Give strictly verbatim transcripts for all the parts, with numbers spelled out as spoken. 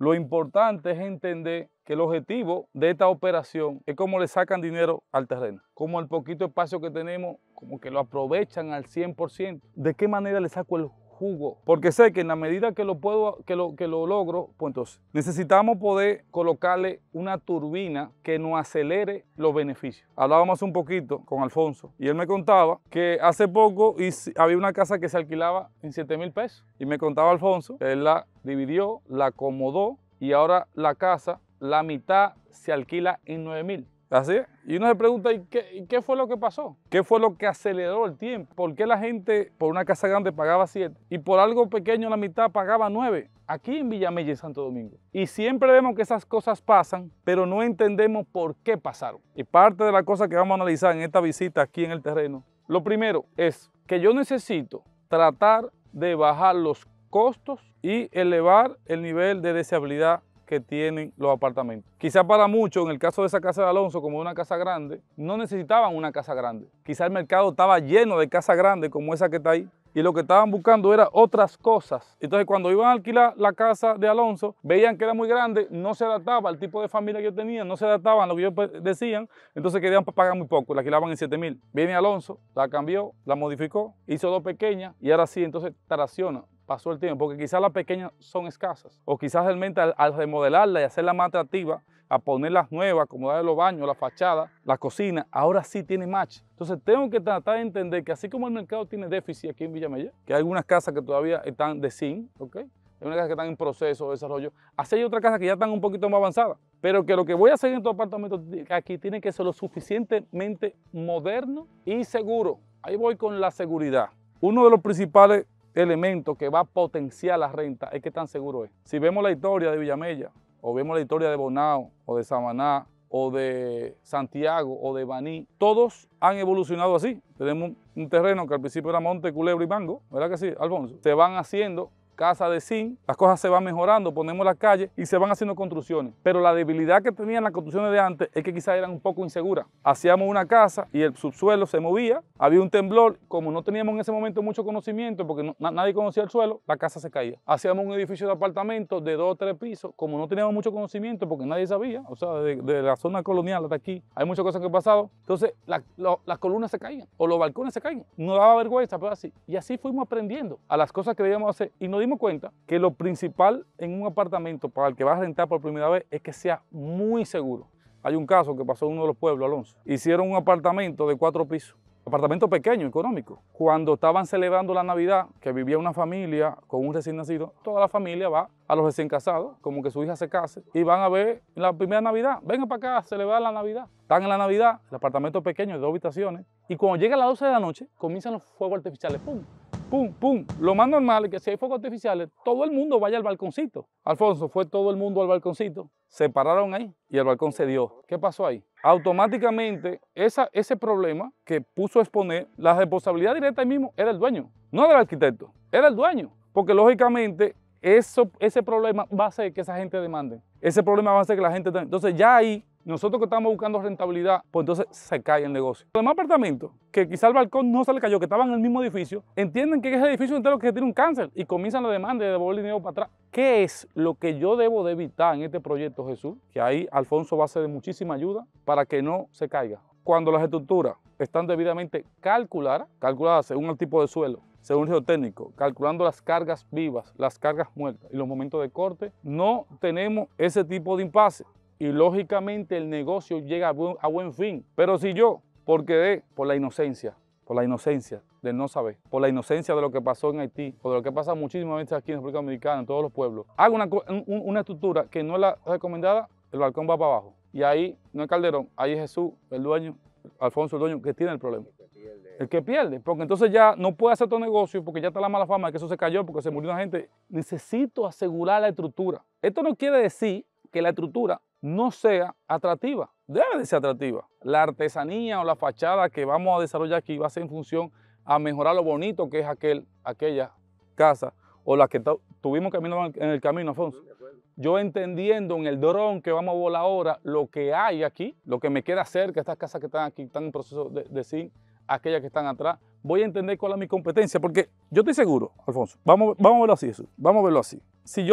Lo importante es entender que el objetivo de esta operación es cómo le sacan dinero al terreno, como el poquito espacio que tenemos, como que lo aprovechan al cien por ciento. ¿De qué manera le saco el jugo? Porque sé que en la medida que lo puedo, que lo, que lo logro, pues entonces necesitamos poder colocarle una turbina que nos acelere los beneficios. Hablábamos un poquito con Alfonso y él me contaba que hace poco había una casa que se alquilaba en siete mil pesos y me contaba Alfonso que él la dividió, la acomodó y ahora la casa, la mitad se alquila en nueve mil. Así es. Y uno se pregunta, ¿y qué, ¿y qué fue lo que pasó? ¿Qué fue lo que aceleró el tiempo? ¿Por qué la gente por una casa grande pagaba siete y por algo pequeño la mitad pagaba nueve? Aquí en Villamella, en Santo Domingo. Y siempre vemos que esas cosas pasan, pero no entendemos por qué pasaron. Y parte de la cosa que vamos a analizar en esta visita aquí en el terreno, lo primero es que yo necesito tratar de bajar los costos y elevar el nivel de deseabilidad que tienen los apartamentos. Quizá para muchos, en el caso de esa casa de Alonso, como una casa grande, no necesitaban una casa grande. Quizá el mercado estaba lleno de casas grandes como esa que está ahí, y lo que estaban buscando era otras cosas. Entonces, cuando iban a alquilar la casa de Alonso, veían que era muy grande, no se adaptaba al tipo de familia que yo tenía, no se adaptaban a lo que ellos decían, entonces querían pagar muy poco, la alquilaban en siete mil. Viene Alonso, la cambió, la modificó, hizo dos pequeñas, y ahora sí, entonces tracciona. Pasó el tiempo, porque quizás las pequeñas son escasas, o quizás realmente al, al remodelarla y hacerla más atractiva, a ponerlas nuevas, acomodarle los baños, la fachada, la cocina, ahora sí tiene match. Entonces tengo que tratar de entender que así como el mercado tiene déficit aquí en Villamella, que hay algunas casas que todavía están de zinc, ¿ok? Hay unas casas que están en proceso de desarrollo, así hay otras casas que ya están un poquito más avanzadas, pero que lo que voy a hacer en estos apartamentos aquí tiene que ser lo suficientemente moderno y seguro. Ahí voy con la seguridad. Uno de los principales elemento que va a potenciar la renta es qué tan seguro es. Si vemos la historia de Villamella, o vemos la historia de Bonao, o de Samaná, o de Santiago, o de Baní, todos han evolucionado así. Tenemos un terreno que al principio era monte, culebra y mango, ¿verdad que sí, Alfonso? Se van haciendo casa de zinc, las cosas se van mejorando, ponemos las calles y se van haciendo construcciones. Pero la debilidad que tenían las construcciones de antes es que quizás eran un poco inseguras. Hacíamos una casa y el subsuelo se movía, había un temblor, como no teníamos en ese momento mucho conocimiento, porque no, nadie conocía el suelo, la casa se caía. Hacíamos un edificio de apartamentos de dos o tres pisos, como no teníamos mucho conocimiento, porque nadie sabía, o sea, de, de la zona colonial hasta aquí, hay muchas cosas que han pasado, entonces la, lo, las columnas se caían, o los balcones se caían. Nos daba vergüenza, pero así. Y así fuimos aprendiendo a las cosas que debíamos hacer y nos dimos cuenta que lo principal en un apartamento para el que va a rentar por primera vez es que sea muy seguro. Hay un caso que pasó en uno de los pueblos, Alonso. Hicieron un apartamento de cuatro pisos, apartamento pequeño, económico. Cuando estaban celebrando la Navidad, que vivía una familia con un recién nacido, toda la familia va a los recién casados, como que su hija se case, y van a ver la primera Navidad. Vengan para acá a celebrar la Navidad. Están en la Navidad, el apartamento pequeño de dos habitaciones, y cuando llega a las doce de la noche, comienzan los fuegos artificiales. ¡Pum! Pum, pum. Lo más normal es que si hay fuegos artificiales, todo el mundo vaya al balconcito. Alfonso, fue todo el mundo al balconcito. Se pararon ahí y el balcón se dio. ¿Qué pasó ahí? Automáticamente, esa, ese problema que puso a exponer, la responsabilidad directa ahí mismo era el dueño, no del arquitecto, era el dueño. Porque lógicamente, eso, ese problema va a hacer que esa gente demande. Ese problema va a hacer que la gente... Entonces ya ahí, nosotros que estamos buscando rentabilidad, pues entonces se cae el negocio. Los demás apartamentos, que quizá el balcón no se le cayó, que estaban en el mismo edificio, entienden que ese edificio entero que tiene un cáncer y comienzan la demanda de devolver el dinero para atrás. ¿Qué es lo que yo debo de evitar en este proyecto, Jesús? Que ahí Alfonso va a ser de muchísima ayuda para que no se caiga. Cuando las estructuras están debidamente calculadas, calculadas según el tipo de suelo, según el geotécnico, calculando las cargas vivas, las cargas muertas y los momentos de corte, no tenemos ese tipo de impasse. Y lógicamente el negocio llega a buen, a buen fin. Pero si yo, porque de, por la inocencia, por la inocencia de no saber, por la inocencia de lo que pasó en Haití, o de lo que pasa muchísimas veces aquí en República Dominicana, en todos los pueblos, hago una, un, una estructura que no es la recomendada, el balcón va para abajo. Y ahí no es Calderón, ahí es Jesús, el dueño, Alfonso, el dueño, que tiene el problema. El que pierde, porque entonces ya no puede hacer todo negocio porque ya está la mala fama de que eso se cayó porque se murió una gente. Necesito asegurar la estructura. Esto no quiere decir que la estructura no sea atractiva, debe de ser atractiva. La artesanía o la fachada que vamos a desarrollar aquí va a ser en función a mejorar lo bonito que es aquel, aquella casa o la que tuvimos caminando en el camino, Alfonso. Yo entendiendo en el dron que vamos a volar ahora lo que hay aquí, lo que me queda cerca, estas casas que están aquí, están en proceso de, de zinc, aquellas que están atrás, voy a entender cuál es mi competencia, porque yo estoy seguro, Alfonso, vamos, vamos a verlo así, eso, vamos a verlo así. Si yo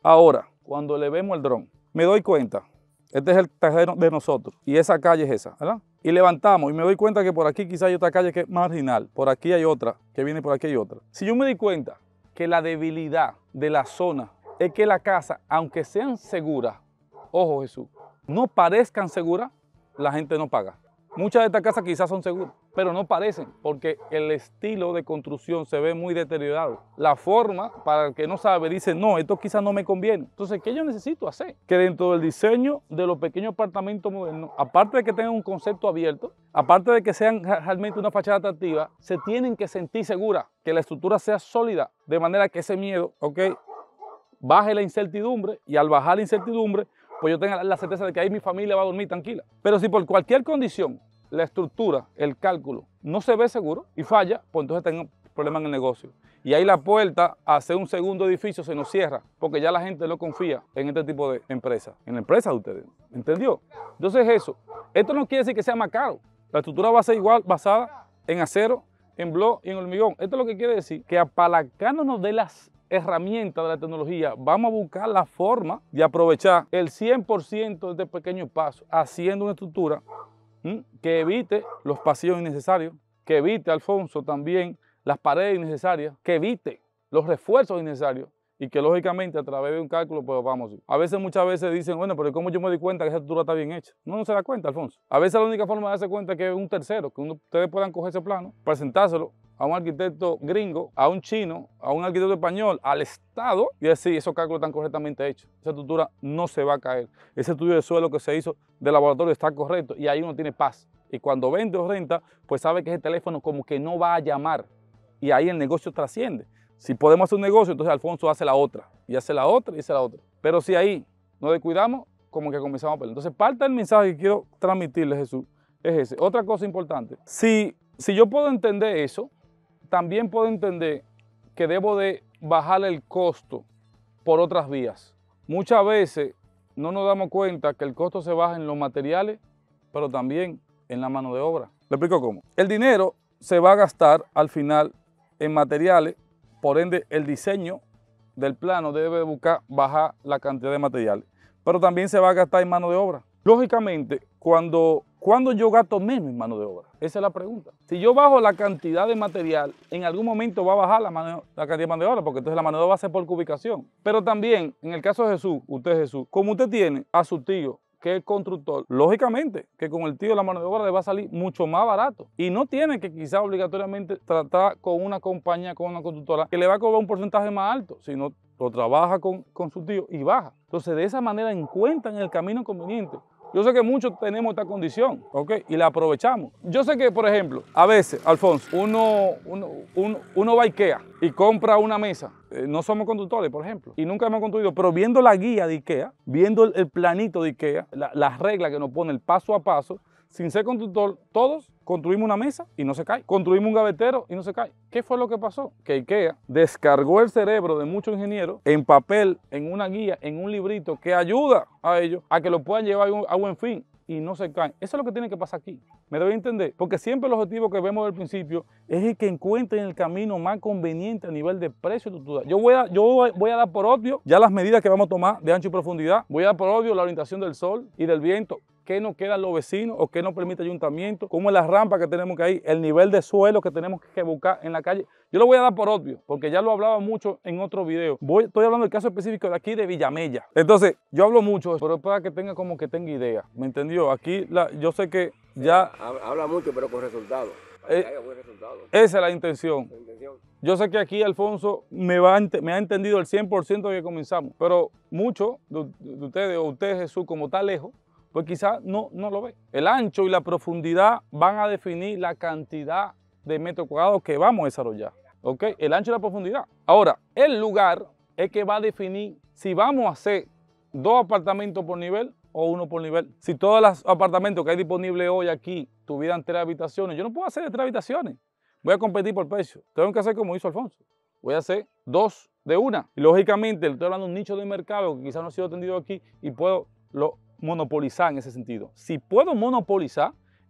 Ahora, cuando le vemos el dron, me doy cuenta, este es el terreno de nosotros y esa calle es esa, ¿verdad? Y levantamos y me doy cuenta que por aquí quizá hay otra calle que es marginal, por aquí hay otra, que viene por aquí hay otra. Si yo me di cuenta que la debilidad de la zona es que la casa, aunque sean seguras, ojo Jesús, no parezcan seguras, la gente no paga. Muchas de estas casas quizás son seguras, pero no parecen porque el estilo de construcción se ve muy deteriorado. La forma, para el que no sabe, dice, no, esto quizás no me conviene. Entonces, ¿qué yo necesito hacer? Que dentro del diseño de los pequeños apartamentos modernos, aparte de que tengan un concepto abierto, aparte de que sean realmente una fachada atractiva, se tienen que sentir seguras, que la estructura sea sólida, de manera que ese miedo, ¿ok?, baje la incertidumbre y al bajar la incertidumbre, pues yo tenga la certeza de que ahí mi familia va a dormir tranquila. Pero si por cualquier condición la estructura, el cálculo, no se ve seguro y falla, pues entonces tengo problemas en el negocio. Y ahí la puerta a hacer un segundo edificio se nos cierra, porque ya la gente no confía en este tipo de empresas, en la empresa de ustedes. ¿Entendió? Entonces eso, esto no quiere decir que sea más caro. La estructura va a ser igual, basada en acero, en block y en hormigón. Esto es lo que quiere decir que apalancándonos de las herramientas de la tecnología, vamos a buscar la forma de aprovechar el cien por ciento de este pequeño paso, haciendo una estructura ¿m? que evite los pasillos innecesarios, que evite, Alfonso, también las paredes innecesarias, que evite los refuerzos innecesarios y que lógicamente a través de un cálculo pues vamos. A veces, muchas veces dicen, bueno, pero ¿cómo yo me doy cuenta que esa estructura está bien hecha? No, no se da cuenta, Alfonso. A veces la única forma de darse cuenta es que es un tercero, que uno, ustedes puedan coger ese plano, presentárselo a un arquitecto gringo, a un chino, a un arquitecto español, al Estado, y decir, esos cálculos están correctamente hechos. Esa estructura no se va a caer. Ese estudio de suelo que se hizo de laboratorio está correcto y ahí uno tiene paz. Y cuando vende o renta, pues sabe que ese teléfono como que no va a llamar. Y ahí el negocio trasciende. Si podemos hacer un negocio, entonces Alfonso hace la otra, y hace la otra, y hace la otra. Pero si ahí nos descuidamos, como que comenzamos a perder. Entonces, parte del mensaje que quiero transmitirle, Jesús, es ese. Otra cosa importante, si, si yo puedo entender eso, también puedo entender que debo de bajar el costo por otras vías. Muchas veces no nos damos cuenta que el costo se baja en los materiales, pero también en la mano de obra. ¿Le explico cómo? El dinero se va a gastar al final en materiales, por ende el diseño del plano debe buscar bajar la cantidad de materiales, pero también se va a gastar en mano de obra. Lógicamente, cuando, cuando yo gasto menos en mano de obra, esa es la pregunta. Si yo bajo la cantidad de material, en algún momento va a bajar la, mano, la cantidad de mano de obra, porque entonces la mano de obra va a ser por cubicación. Pero también, en el caso de Jesús, usted Jesús, como usted tiene a su tío, que es constructor, lógicamente que con el tío la mano de obra le va a salir mucho más barato y no tiene que quizás obligatoriamente tratar con una compañía, con una constructora que le va a cobrar un porcentaje más alto, sino lo trabaja con, con su tío y baja. Entonces de esa manera encuentran el camino conveniente. Yo sé que muchos tenemos esta condición, ¿ok? Y la aprovechamos. Yo sé que, por ejemplo, a veces, Alfonso, uno, uno, uno, uno va a IKEA y compra una mesa. Eh, no somos constructores, por ejemplo, y nunca hemos construido, pero viendo la guía de IKEA, viendo el, el planito de IKEA, la, las reglas que nos pone el paso a paso, sin ser constructor, todos construimos una mesa y no se cae. Construimos un gavetero y no se cae. ¿Qué fue lo que pasó? Que IKEA descargó el cerebro de muchos ingenieros en papel, en una guía, en un librito que ayuda a ellos a que lo puedan llevar a buen fin y no se caen. Eso es lo que tiene que pasar aquí. ¿Me debe entender? Porque siempre el objetivo que vemos del principio es el que encuentren el camino más conveniente a nivel de precio y estructura. Yo voy a, yo voy a dar por obvio ya las medidas que vamos a tomar de ancho y profundidad. Voy a dar por obvio la orientación del sol y del viento. ¿Qué nos quedan los vecinos o qué nos permite el ayuntamiento? ¿Cómo es la rampa que tenemos que ir? El nivel de suelo que tenemos que buscar en la calle. Yo lo voy a dar por obvio, porque ya lo hablaba mucho en otro video. Voy, estoy hablando del caso específico de aquí de Villamella. Entonces, yo hablo mucho, pero es para que tenga como que tenga idea. ¿Me entendió? Aquí la, yo sé que ya... Habla mucho, pero con resultados. Eh, resultado. Esa es la intención. la intención. Yo sé que aquí Alfonso me, va, me ha entendido el cien por ciento de que comenzamos, pero muchos de, de ustedes, o usted Jesús, como está lejos, pues quizás no, no lo ve. El ancho y la profundidad van a definir la cantidad de metros cuadrados que vamos a desarrollar. ¿Ok? El ancho y la profundidad. Ahora, el lugar es que va a definir si vamos a hacer dos apartamentos por nivel o uno por nivel. Si todos los apartamentos que hay disponibles hoy aquí tuvieran tres habitaciones, yo no puedo hacer de tres habitaciones. Voy a competir por precio. Tengo que hacer como hizo Alfonso. Voy a hacer dos de una. Y lógicamente, estoy hablando de un nicho de mercado que quizás no ha sido atendido aquí y puedo... Lo, monopolizar en ese sentido. Si puedo monopolizar,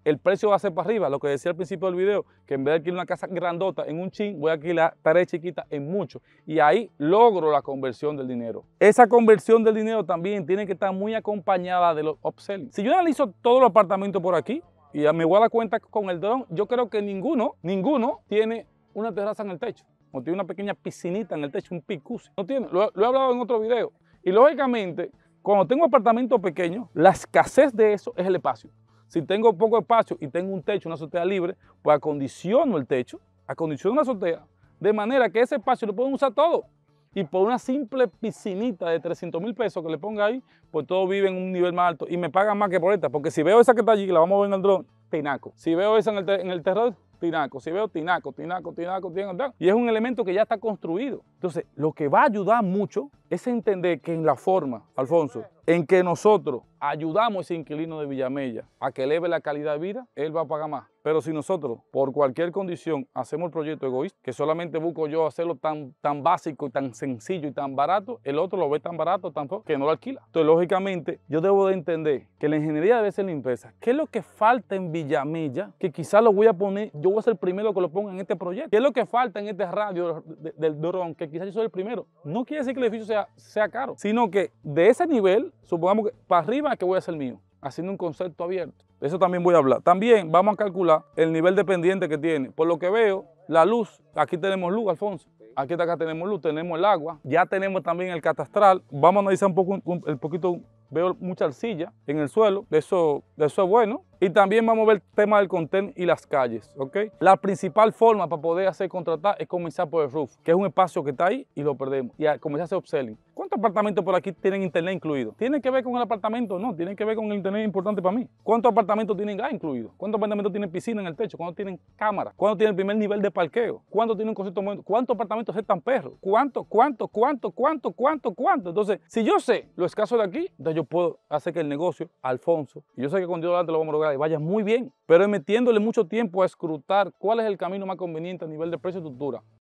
el precio va a ser para arriba. Lo que decía al principio del video, que en vez de alquilar una casa grandota en un chin, voy a alquilar tareas chiquitas en mucho. Y ahí logro la conversión del dinero. Esa conversión del dinero también tiene que estar muy acompañada de los upselling. Si yo analizo todos los apartamentos por aquí y me voy a dar cuenta con el dron, yo creo que ninguno, ninguno tiene una terraza en el techo. O tiene una pequeña piscinita en el techo, un jacuzzi. No tiene, lo, lo he hablado en otro video. Y lógicamente, cuando tengo apartamentos pequeños, la escasez de eso es el espacio. Si tengo poco espacio y tengo un techo, una azotea libre, pues acondiciono el techo, acondiciono una azotea, de manera que ese espacio lo pueden usar todo. Y por una simple piscinita de trescientos mil pesos que le ponga ahí, pues todos viven en un nivel más alto y me pagan más que por esta. Porque si veo esa que está allí, que la vamos a ver en el dron, tinaco. Si veo esa en el, en el terreno, tinaco. Si veo tinaco, tinaco, tinaco, tinaco. Y es un elemento que ya está construido. Entonces, lo que va a ayudar mucho es entender que en la forma, Alfonso, en que nosotros ayudamos a ese inquilino de Villamella a que eleve la calidad de vida, él va a pagar más. Pero si nosotros, por cualquier condición, hacemos el proyecto egoísta, que solamente busco yo hacerlo tan, tan básico, y tan sencillo y tan barato, el otro lo ve tan barato, tan que no lo alquila. Entonces, lógicamente, yo debo de entender que la ingeniería debe ser limpieza. ¿Qué es lo que falta en Villamella? Que quizás lo voy a poner, yo voy a ser el primero que lo ponga en este proyecto. ¿Qué es lo que falta en este radio de, del dron? Que quizás yo soy el primero. No quiere decir que el edificio sea, sea caro, sino que de ese nivel, supongamos que para arriba es que voy a ser mío, haciendo un concepto abierto. De eso también voy a hablar. También vamos a calcular el nivel de pendiente que tiene. Por lo que veo, la luz, aquí tenemos luz, Alfonso. Aquí acá tenemos luz, tenemos el agua. Ya tenemos también el catastral. Vamos a analizar un poco, un, un poquito, veo mucha arcilla en el suelo. De eso, de eso es bueno. Y también vamos a ver el tema del content y las calles, ¿ok? La principal forma para poder hacer contratar es comenzar por el roof, que es un espacio que está ahí y lo perdemos. Y a comenzar a hacer upselling. ¿Cuántos apartamentos por aquí tienen internet incluido? ¿Tienen que ver con el apartamento? No, tienen que ver con el internet importante para mí. ¿Cuántos apartamentos tienen gas incluido? ¿Cuántos apartamentos tienen piscina en el techo? ¿Cuántos tienen cámara? ¿Cuántos tienen el primer nivel de parqueo? ¿Cuántos tienen un concepto momento? ¿Cuántos apartamentos aceptan perros? ¿Cuánto, cuánto, cuánto, cuánto, cuánto, cuánto? Entonces, si yo sé lo escaso de aquí, entonces yo puedo hacer que el negocio, Alfonso, y yo sé que con Dios delante lo vamos a lograr y vaya muy bien, pero es metiéndole mucho tiempo a escrutar cuál es el camino más conveniente a nivel de precio y estructura.